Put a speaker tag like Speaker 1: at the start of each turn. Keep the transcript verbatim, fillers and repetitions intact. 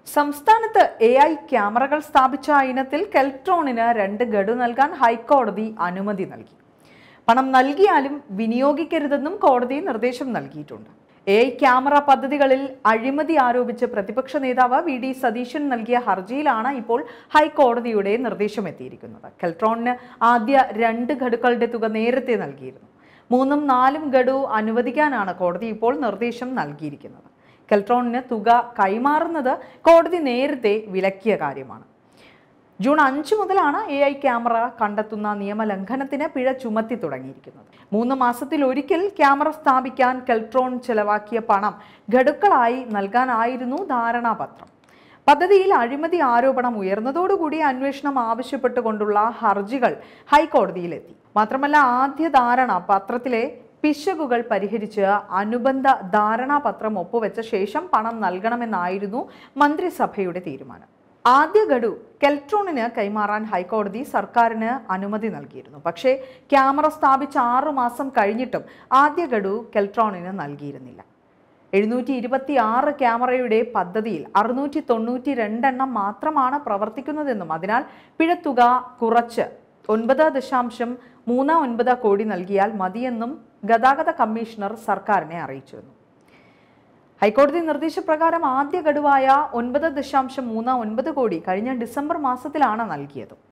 Speaker 1: സംസ്ഥാനത്ത് A I ക്യാമറകൾ സ്ഥാപിച്ച ഇനത്തിൽ കെൽട്രോണിന് രണ്ട് ഗഡു നൽകാൻ ഹൈക്കോടതി അനുമതി നൽകി. പണം നൽകിയാലും വിനിയോഗിക്കരുതെന്നും കോടതി നിർദ്ദേശം നൽകിയിട്ടുണ്ട്. എ ഐ ക്യാമറ പദ്ധതികളിൽ അഴിമതി ആരോപിച്ച് പ്രതിപക്ഷ നേതാവ് വി ഡി സതീശൻ നൽകിയ ഹർജിയിലാണ് ഇപ്പോൾ ഹൈക്കോടതിയുടെ നിർദ്ദേശം എത്തിയിരിക്കുന്നത്. കെൽട്രോണിന് ആദ്യ രണ്ട് ഗഡുക്കളുടെ തുക നേരത്തെ നൽകിയിരുന്നു. മൂന്നും നാലും ഗഡു അനുവദിക്കാനാണ് കോടതി ഇപ്പോൾ നിർദ്ദേശം നൽകിയിരിക്കുന്നത്. കെൽട്രോണിന് തുക കൈമാറുന്നത് കോടതി നേരത്തെ വിലക്കിയ കാര്യമാണ്. ജൂൺ അഞ്ച് മുതലാണ് എ ഐ ക്യാമറ കണ്ടെത്തുന്ന നിയമലംഘനത്തിന് പിഴ ചുമത്തി തുടങ്ങിയിരിക്കുന്നത്. മൂന്ന് മാസത്തിൽ ഒരിക്കൽ ക്യാമറ സ്ഥാപിക്കാൻ കെൽട്രോൺ ചെലവാക്കിയ പണം ഗഡുക്കളായി നൽകാനായിരുന്നു ധാരണാപത്രം. പദ്ധതിയിൽ അഴിമതി ആരോപണം ഉയർന്നതോടുകൂടി അന്വേഷണം ആവശ്യപ്പെട്ടുകൊണ്ടുള്ള ഹർജികൾ ഹൈക്കോടതിയിലെത്തി. മാത്രമല്ല, ആദ്യ ധാരണ പത്രത്തിലെ പിശകുകൾ പരിഹരിച്ച് അനുബന്ധ ധാരണാപത്രം ഒപ്പുവെച്ച ശേഷം പണം നൽകണമെന്നായിരുന്നു മന്ത്രിസഭയുടെ തീരുമാനം. ആദ്യ ഗഡു കെൽട്രോണിന് കൈമാറാൻ ഹൈക്കോടതി സർക്കാരിന് അനുമതി നൽകിയിരുന്നു. പക്ഷേ ക്യാമറ സ്ഥാപിച്ച ആറു മാസം കഴിഞ്ഞിട്ടും ആദ്യ ഗഡു കെൽട്രോണിന് നൽകിയിരുന്നില്ല. എഴുന്നൂറ്റി ഇരുപത്തി ആറ് ക്യാമറയുടെ പദ്ധതിയിൽ അറുന്നൂറ്റി തൊണ്ണൂറ്റി രണ്ടെണ്ണം മാത്രമാണ് പ്രവർത്തിക്കുന്നതെന്നും അതിനാൽ പിഴത്തുക കുറച്ച് ഒൻപത് ദശാംശം മൂന്ന് ഒൻപത് കോടി നൽകിയാൽ മതിയെന്നും ഗതാഗത കമ്മീഷണർ സർക്കാരിനെ അറിയിച്ചിരുന്നു. ഹൈക്കോടതി നിർദ്ദേശപ്രകാരം ആദ്യ ഗഡുവായ ഒൻപത് ദശാംശം മൂന്ന് ഒൻപത് കോടി കഴിഞ്ഞ ഡിസംബർ മാസത്തിലാണ് നൽകിയത്.